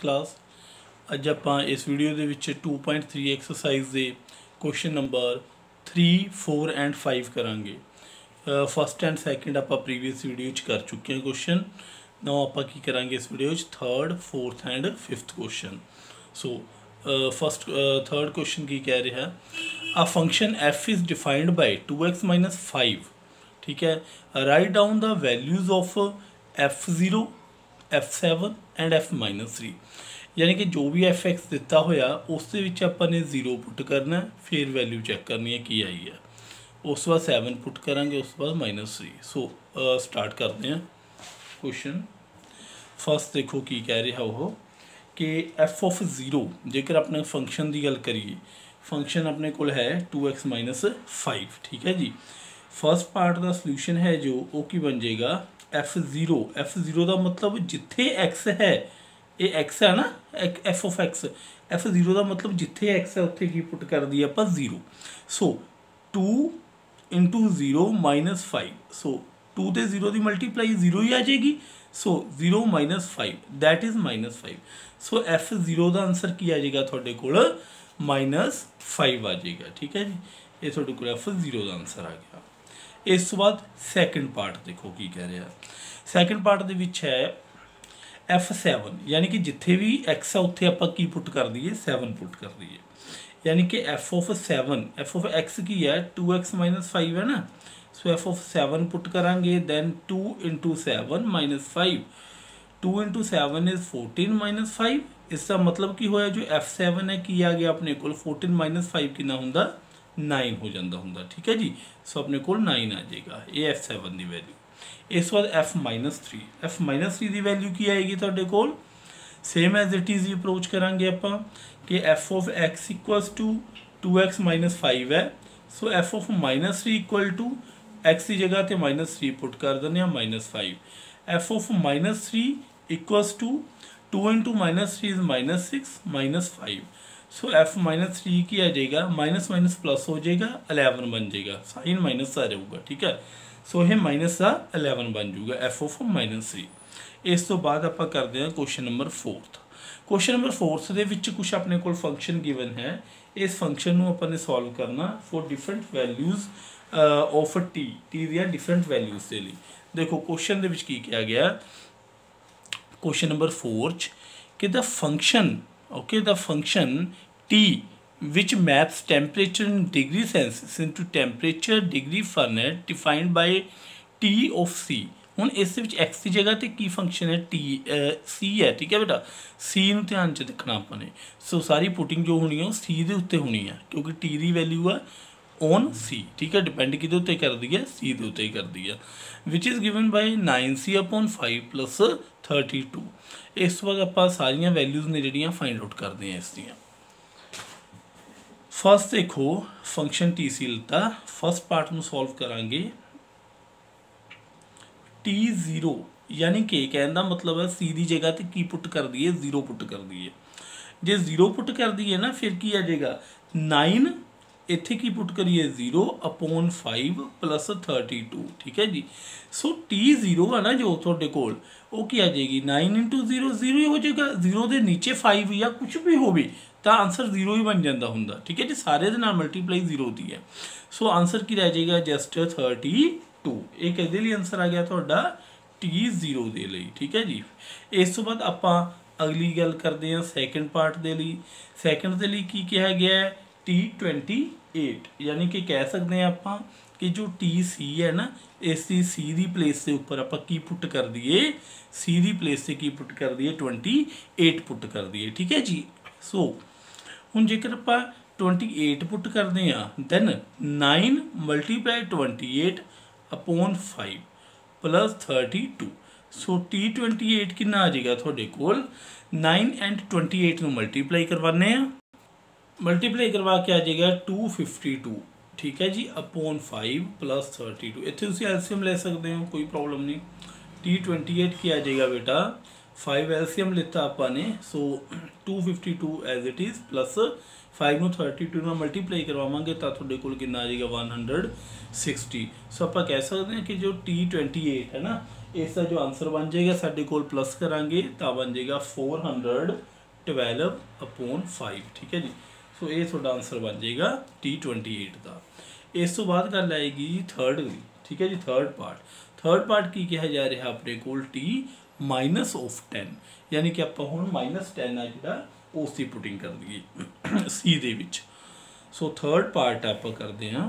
Class. अज आपां इस वीडियो दे विच 2.3 एक्सरसाइज दे क्वेश्चन नंबर 3, 4 एंड 5 करांगे। फस्ट एंड सैकेंड आपां प्रीवियस वीडियो च कर चुके हैं क्वेश्चन। नाउ आपां की करांगे इस वीडियो च third, fourth and fifth question. So third question की कह रहा है, a function F is defined by 2x - 5। ठीक है, right down the values of f0, f7 and f-3। यानी कि जो भी f(x) दिता होया उस दे विच आपां ने 0 पुट करना, फिर वैल्यू चैक करनी है की आई है। उस बाद 7 पुट करांगे, उस बाद -3। सो स्टार्ट करते हैं क्वेश्चन। फर्स्ट देखो की कह रहा वो कि f(0) जेकर अपने फंक्शन की गल करिए, फंक्शन अपने को है 2x - 5। ठीक है जी। फर्स्ट पार्ट का सोल्यूशन है जो वो की बन जाएगा f0 का मतलब जिथे x है, ये x है ना, f(x), f0 का मतलब जिथे x है उत्थे की पुट कर दी आप 0। सो 2 × 0 - 5। सो 2 ते 0 की मल्टीप्लाई 0 ही आ जाएगी। सो 0 - 5 दैट इज़ -5। सो f0 का आंसर की आ जाएगा थोड़े को -5 आ जाएगा। ठीक है जी, ये थोड़े को f0 का आंसर आ गया। इस तो बाद सैकेंड पार्ट देखो की कह रहा। सैकेंड पार्ट दे विच है f7, यानी कि जिथे भी x है उत्थे आपां की पुट कर दीए 7 पुट कर दीए। यानी कि f(7), f(x) की है 2x - 5 है ना। सो f(7) पुट करांगे, देन 2 × 7 - 5। 2 × 7 इज़ 14 - 5। इसका मतलब की होया जो f7 है की आ गया अपने को 14 - 5 कितना हुंदा 9 हो जाता हुंदा। ठीक है जी। सो अपने को 9 आ जाएगा, ये f7 की वैल्यू। इस बाद f-3, f-3 की वैल्यू की आएगी थोड़े को same as it is approach करांगे आपां कि f(x) = 2x - 5 है। सो f(-3) = x की जगह तो -3 पुट कर देने -5। f(-3) = 2 × -3 is -6 - 5। सो f-3 की आ जाएगा माइनस प्लस हो जाएगा 11 बन जाएगा, साइन माइनस आ जाऊगा। ठीक है, सो यह -11 बन जाऊगा f(-3). इस तो बाद आप करते हैं क्वेश्चन नंबर 4। क्वेश्चन नंबर 4 दे विच कुछ अपने को फंक्शन गिवन है। इस फंक्शन को अपने सॉल्व करना for different values of T दियां डिफरेंट वैल्यूज़ के लिए। देखो क्वेश्चन दे विच की किया गया क्वेश्चन नंबर 4 कि the function T which maps temperature in degree Celsius into temperature degree Fahrenheit defined by T of C। हुण इस विच x की जगह ते की फंक्शन है T C है। ठीक है बेटा, C नूं ध्यान च रखना अपने। सो सारी पुटिंग जो होनी है C दे उत्ते होनी है, क्योंकि T की वैल्यू है ऑन C। ठीक है, डिपेंड किहदे उत्ते कर दी है, C दे उत्ते ही कर दी है। Which is given by 9c/5 + 32। इस तो बाद आपां सारियां वैल्यूज़ ने जिहड़ियां फाइंड आउट करते हैं इसदियां। फर्स्ट देखो फंक्शन टी सी लता, फर्स्ट पार्ट में सॉल्व करांगे। T0 यानी कि कहने का मतलब है सी की जगह तो की पुट कर दिए 0 पुट कर दिए। जे 0 पुट कर दिए ना फिर की आ जाएगा 9, इत्थे की पुट करिए 0/5 + 32। ठीक है जी। सो T0 है ना जो थोड़े कोल वो की आ जाएगी 9 × 0 0 ही हो जाएगा। 0 के नीचे 5 या कुछ भी हो तो आंसर 0 ही बन जाता होंगे। ठीक है जी, सारे दे नाल मल्टीप्लाई 0 होती है। सो आंसर की रह जाएगा जस्ट 32। एक इहदे लिए आंसर आ गया थोड़ा T0 दे लिए। ठीक है जी। इस तो बाद आपां अगली गल करते हैं सैकेंड पार्ट दे लिए। सैकेंड दे लिए की कहा गया है T28, यानी कि कह सकते हैं आपां कि जो TC है ना, इस सी की प्लेस के उपर आप की पुट कर दिए, सी की प्लेस से की पुट कर दिए 28 पुट कर दिए। ठीक है जी। सो हुण जेकर आपां 28 पुट करते हैं दैन 9 × 28/5 + 32। सो T28 कितना आ जाएगा थोड़े कोल 9 and 28 को मल्टीप्लाई करवाने हैं, मल्टीप्लाई करवा के आ जाएगा 252। ठीक है जी, /5 + 32। इतने तुम एलसीएम ले सकते हो, कोई प्रॉब्लम नहीं। T28 की आ जाएगा बेटा 5 एलसीएम लेता आपने। So 252 as it is plus 5 ਨੂੰ 32 ਨਾਲ मल्टीप्लाई करवावांगे तो थोड़े को कितना आ जाएगा 160। सो आप कह सकते हैं कि जो T28 है ना, इसका जो आंसर बन जाएगा साडे कोल प्लस करांगे तो बन जाएगा 412/5, ठीक है जी। सो ये थोड़ा आंसर बन जाएगा T28 का। इस तो बाद गल आएगी थर्ड की, ठीक है जी। थर्ड पार्ट की कहा जा रहा अपने कोल T-10, यानी कि आप हुण -10 आ जिहड़ा उसकी पुटिंग कर दईए सी दे विच। सो थर्ड पार्ट आप करते हैं,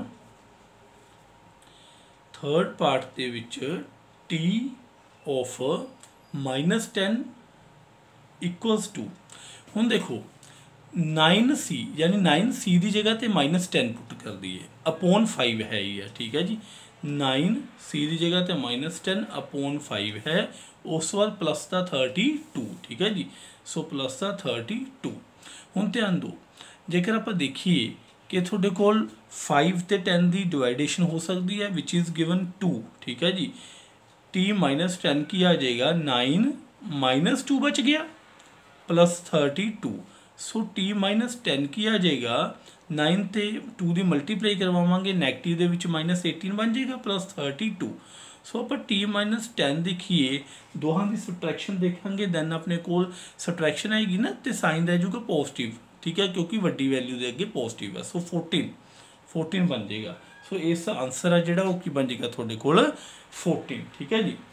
थर्ड पार्ट दे विच T ऑफ -10 इक्वल्स टू, हुण देखो 9C यानी 9C की जगह तो -10 पुट कर दिए अपॉन 5 है ही है, ठीक है जी। 9C की जगह तो -10 अपॉन 5 है, उस बाद प्लस का 32, ठीक है जी। सो प्लस का 32। हुण ध्यान दो, जेकर आप देखिए कि थोड़े कोल 5 ते 10 की डिवाइडेशन हो सकती है विच इज़ गिवन 2, ठीक है जी। T-10 की आ जाएगा 9 - 2 बच गया प्लस 32। सो T-10 की आ जाएगा 9 ते 2 की मल्टीप्लाई करवावांगे, नैगेटिव दे विच -18 बन जाएगा प्लस 32। सो आप T-10 देखिए, दोहां की सबट्रैक्शन देखांगे, दैन अपने कोल सबट्रैक्शन आएगी ना तो साइन रह जाऊगा पॉजिटिव, ठीक है, क्योंकि वड्डी वैल्यू के अगे पॉजिटिव है। सो 14 बन जाएगा। सो इस आंसर है जिहड़ा वो की बन जाएगा थोड़े कोल 14, ठीक है जी।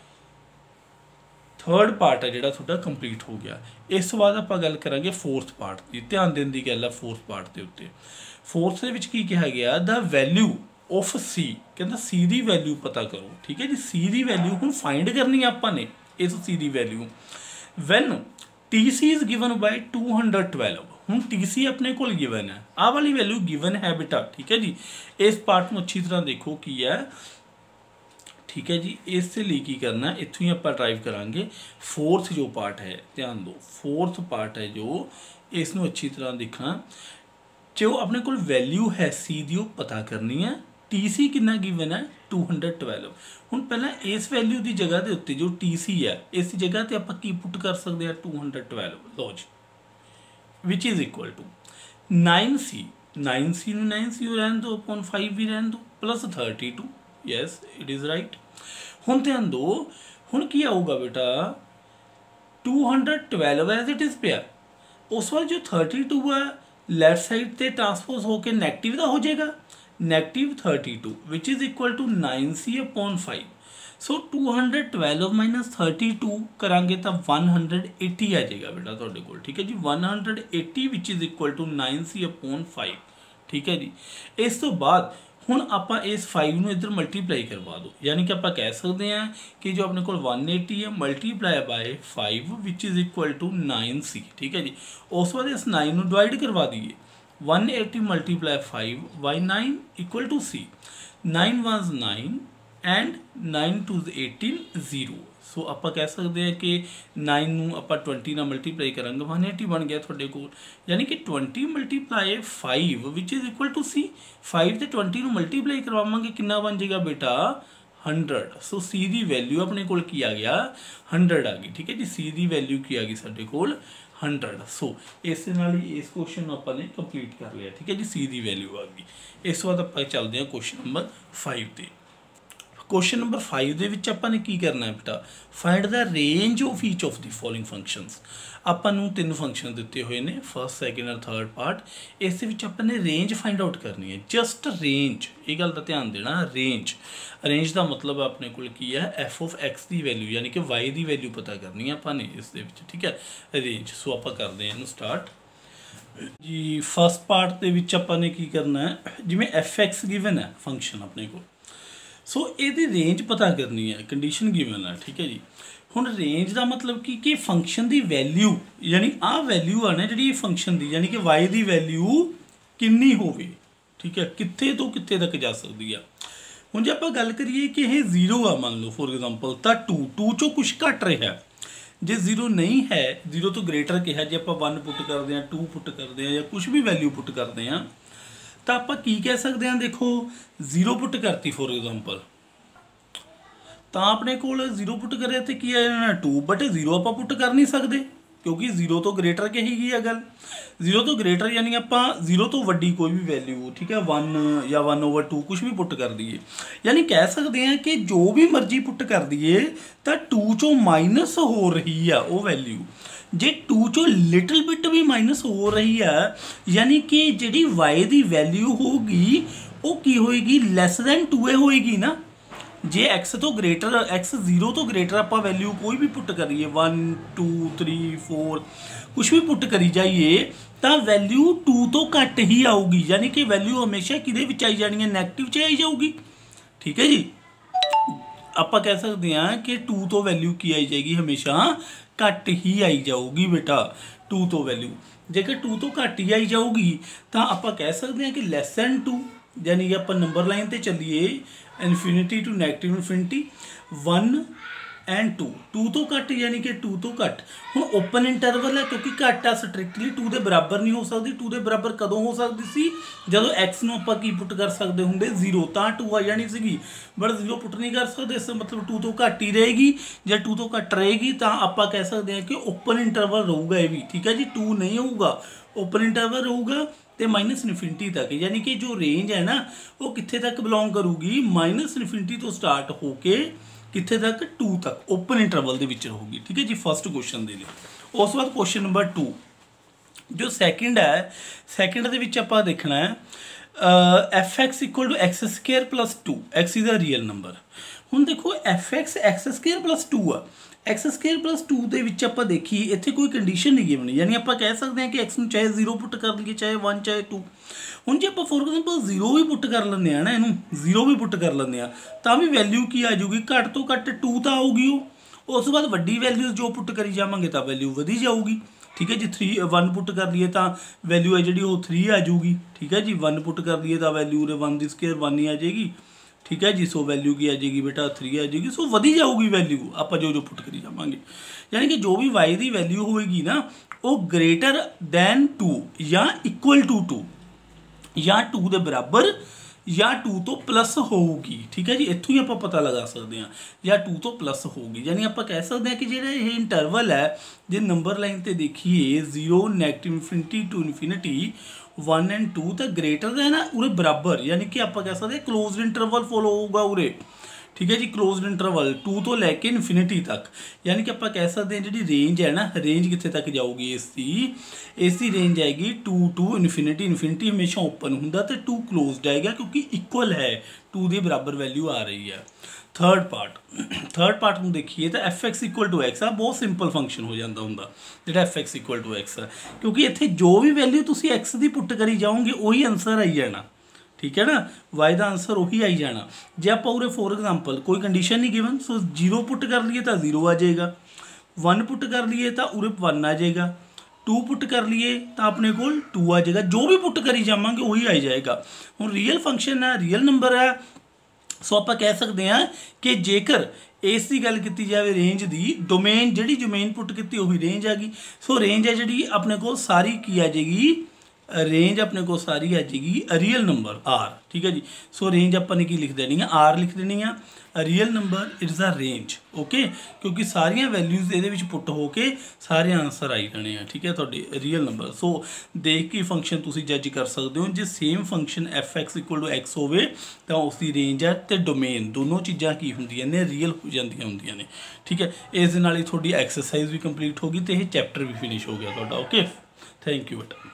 थर्ड पार्ट है जिहड़ा थोड़ा कंप्लीट हो गया। इस बाद आप गल करांगे फोर्थ पार्ट की, ध्यान देने की गल है फोर्थ पार्ट के उत्ते। फोर्थ दे विच की कहा गया द वैल्यू ऑफ C, कहता C की वैल्यू पता करो, ठीक है जी। C की वैल्यू हुण फाइंड करनी आपां ने, इस C की value when TC is given by 212। हुण TC अपने कोल गिवन है, आह वाली वैल्यू गिवन है बेटा, ठीक है जी। इस पार्ट में अच्छी तरह देखो की है, ठीक है जी। इस लिए की करना, इत्थों ही आप ड्राइव करांगे। फोर्थ जो पार्ट है, ध्यान दो, फोर्थ पार्ट है जो इसनों अच्छी तरह देखना, जो अपने कोल वैल्यू है C दी पता करनी है। TC कितना गिवन है 212। हुण पहला इस वैल्यू की जगह के उत्ते जो TC है इस जगह ते आपां की पुट कर सकते हैं 212, लो जी, which is equal to 9C 9C रहने दो अपॉन 5 भी रहने दो plus 32, yes it is right. हुण ध्यान दो, हुण की आऊगा बेटा 212 एज इट इज़ पिया, उस वाले जो 32 है लैफ्ट साइड से ट्रांसपोज होकर नैगेटिव का हो जाएगा, -32 which is equal to 9C upon 5। So 212 minus 32 करांगे तो 180 आ जाएगा बेटा तुहाडे कोल, ठीक है जी। 180 which is equal to 9C upon 5, ठीक है जी। इस तो बाद हुण आपां इस 5 नूं इधर मल्टीप्लाई करवा दो, यानी कि आपां कह सकते हैं कि जो अपने कोल 180 है multiply by 5 which is equal to 9C, ठीक है जी। उस बाद इस 9 नूं डिवाइड करवा दीए, 180 multiply 5 by 9 equal to C। 9 was 9 and 9 2 18 0। So आप कह सकते हैं कि 9 नूं आपां 20 नाल मल्टीप्लाई करांगे 180 बन गया तुहाडे कोल, यानी कि 20 multiply 5 which is equal to C। 5 ते 20 नूं मल्टीप्लाई करवावांगे कितना बन जाएगा बेटा 100। सो C की वैल्यू अपने कोल की आ गया 100 आ गई, ठीक है जी। C की वैल्यू की आ गई साडे कोल 100। सो इस नाल ही इस क्वेश्चन आपने कंप्लीट कर लिया, ठीक है जी। C की वैल्यू आ गई। इस बाद आप चलते हैं क्वेश्चन नंबर 5 ते। क्वेश्चन नंबर 5 दे विच आपां ने की करना है बेटा, find the range of each of the following functions. आपां नूं 3 फंक्शन दिते हुए ने, फर्स्ट सैकेंड और थर्ड पार्ट। इस विच आपां ने रेंज फाइंड आउट करनी है, जस्ट रेंज, ये गल का ध्यान देना। रेंज का मतलब अपने कोल की है f ऑफ x की वैल्यू यानी कि y की वैल्यू पता करनी है आपां ने इस दे विच, ठीक है रेंज। सो आपां करते हैं इनू स्टार्ट जी। फर्स्ट पार्ट दे विच आपां ने की करना है, जिवें f(x) गिवन है फंक्शन अपने को, सो ये रेंज पता करनी है, कंडीशन गिवन है, ठीक है जी। हुण रेंज का मतलब कि फंक्शन की वैल्यू यानी आ वैल्यू आ ना जी फंक्शन की, यानी कि y की वैल्यू कितनी होवे, ठीक है, कित्थे तो कित्थे तक जा सकती है। हुण जे आपां गल करिए कि यह 0 आ मान लो फॉर एग्जाम्पल, तो 2 चो कुछ घट रहा है। जे 0 नहीं है, 0 तो ग्रेटर कहा, जे आपां 1 पुट करते हैं 2 पुट करते हैं या कुछ भी वैल्यू पुट करते हैं तो आप कह सकते हैं, देखो 0 पुट करती फॉर एग्जाम्पल, तो अपने को 0 पुट करे तो की है 2, बट 0 आप पुट कर नहीं सकते क्योंकि 0 तो ग्रेटर कही है गल 0 तो ग्रेटर यानी आप 0 तो वड्डी कोई भी वैल्यू ठीक है 1 या 1/2 कुछ भी पुट कर दिए यानी कह सकते हैं कि जो भी मर्जी पुट कर दिए तो 2 चों माइनस हो रही है वो वैल्यू जे 2 चों लिटल बिट भी माइनस हो रही है यानी कि जी y की वैल्यू होगी वो की होएगी लैस दैन 2a होएगी ना जे x तो ग्रेटर x 0 तो ग्रेटर आप वैल्यू कोई भी पुट करिए 1 2 3 4 कुछ भी पुट करी जाइए तो वैल्यू 2 तो घट ही आऊगी यानी कि वैल्यू हमेशा कि आई जानी है नैगेटिव च आई जाऊगी ठीक है जी आप कह सकते हैं कि 2 तो वैल्यू की आई जाएगी हमेशा घट ही आई जाऊगी बेटा 2 तो वैल्यू जेकर 2 तो घट ही आई जाऊगी तो आप कह सकते हैं कि लैस दैन 2 यानी कि आप नंबर लाइन पर चलीए infinity to negative infinity 1 and 2 तो घट यानी कि 2 तो घट हुण ओपन इंटरवल है क्योंकि घट आ स्ट्रिक्टली 2 के बराबर नहीं हो सकती 2 के बराबर कदों हो सकती सी जदों x नूं आपां की पुट कर सकते होंगे 0 तो 2 आ जानी सी बट 0 पुट नहीं कर सकते इस मतलब 2 तो घट ही रहेगी जे 2 तो घट रहेगी तो आप कह सकते हैं कि ओपन इंटरवल रहूगा ये भी ठीक है जी 2 नहीं होगा ओपन इंटरवल रहूगा तो माइनस इनफिनिटी तक यानी कि जो रेंज है ना वो कित्थे तक बिलोंग करूगी माइनस इनफिनिटी तो स्टार्ट होके कित्थे तक 2 तक ओपन इंटरवल होगी ठीक है जी फर्स्ट क्वेश्चन दे लियो उस बाद क्वेश्चन नंबर 2 जो सैकेंड है सैकेंड आप देखना है f(x) = x² + 2 x is a real number हुण देखो f(x) x² + 2 आ x² + 2 ਦੇ ਵਿੱਚ ਆਪਾਂ ਦੇਖੀਏ ਇੱਥੇ ਕੋਈ ਕੰਡੀਸ਼ਨ ਨਹੀਂ ਗਿਵਨ ਯਾਨੀ ਆਪਾਂ ਕਹਿ ਸਕਦੇ ਹਾਂ ਕਿ x ਨੂੰ ਚਾਹੇ 0 ਪੁੱਟ ਕਰ ਲਈਏ ਚਾਹੇ 1 ਚਾਹੇ 2 ਹੁਣ ਜੇ ਆਪਾਂ ਫੋਰ ਐਗਜ਼ਾਮਪਲ 0 ਵੀ ਪੁੱਟ ਕਰ ਲੈਂਦੇ ਆ ਨਾ ਇਹਨੂੰ 0 ਵੀ ਪੁੱਟ ਕਰ ਲੈਂਦੇ ਆ ਤਾਂ ਵੀ ਵੈਲਿਊ ਕੀ ਆ ਜਾਊਗੀ ਘੱਟ ਤੋਂ ਘੱਟ 2 ਤਾਂ ਆਊਗੀ ਉਹ ਉਸ ਤੋਂ ਬਾਅਦ ਵੱਡੀ ਵੈਲਿਊ ਜੋ ਪੁੱਟ ਕਰੀ ਜਾਵਾਂਗੇ ਤਾਂ ਵੈਲਿਊ ਵਧੀ ਜਾਊਗੀ ठीक है जी 1 पुट कर लिए तो वैल्यू है जी 3 आ जाऊगी ठीक है जी 1 पुट कर लिए तो वैल्यू 1 की स्क्वायर 1 ही आ जाएगी ठीक है जी सो वैल्यू की आ जाएगी बेटा 3 आ जाएगी सो वधी जाऊगी वैल्यू आप जो पुट करी जावांगे यानी कि जो भी y की वैल्यू होएगी ना वो ग्रेटर दैन 2 या इक्वल टू 2 या 2 के बराबर या 2 तो प्लस होगी ठीक है जी इत्थों ही आप पता लगा सकते हैं या 2 तो प्लस होगी यानी आप कह सकते हैं कि जो ये इंटरवल है जो नंबर लाइन पर देखिए 0 negative infinity to infinity 1 and 2 तो ग्रेटर है ना उरे बराबर यानी कि आप कह सकते हैं क्लोज इंटरवल फॉलो होगा उरे ठीक है जी क्लोज इंटरवल 2 तो लैके इनफिनिटी तक यानी कि आप कह सकते हैं जी रेंज है ना रेंज कितने तक जाऊगी इसकी रेंज आएगी 2 टू इनफिनिटी इनफिनिटी हमेशा ओपन होंगे तो 2 क्लोज आएगा क्योंकि इक्वल है 2 के बराबर वैल्यू आ रही है थर्ड पार्ट में देखिए तो f(x) = x आ बहुत सिंपल फंक्शन हो जाता होंगे जो f(x) = x है क्योंकि इतने जो भी वैल्यू तुम x की पुट करी जाओगे वही आंसर आई जाना ठीक है ना y का आंसर वही आई जाना जे आप उरे फॉर एग्जाम्पल कोई कंडीशन नहीं गिवन सो 0 पुट कर लिए तो 0 आ जाएगा 1 पुट कर लिए तो उरे 1 आ जाएगा 2 पुट कर लिए तो अपने को 2 आ जाएगा जो भी पुट करी जावांगे वही आ जाएगा हुण रियल फंक्शन है रियल नंबर है सो आप कह सकते हैं कि जेकर इस की गल की जाए रेंज की डोमेन जी डोमेन पुट की वही रेंज आ गई सो रेंज है जी अपने को सारी की आ जाएगी रेंज अपने को सारी आ जाएगी रियल नंबर आर ठीक है जी सो रेंज अपने की लिख देनी है आर लिख देनी है real number it's a range okay क्योंकि सारिया वैल्यूज़ ये पुट होके सारे आंसर आई जाने हैं ठीक है थोड़े रियल नंबर सो देख के फंक्शन तुम जज कर सकते हो जो सेम फंक्शन f(x) = x होवे तो उसकी रेंज है तो डोमेन दोनों चीज़ा की होंदियां ने रियल हो जांदियां होंदियां ने ठीक है इस नाल ही थोड़ी एक्सरसाइज भी कंप्लीट होगी तो यह चैप्टर भी फिनिश हो गया थोड़ा ओके थैंक यू बेटा।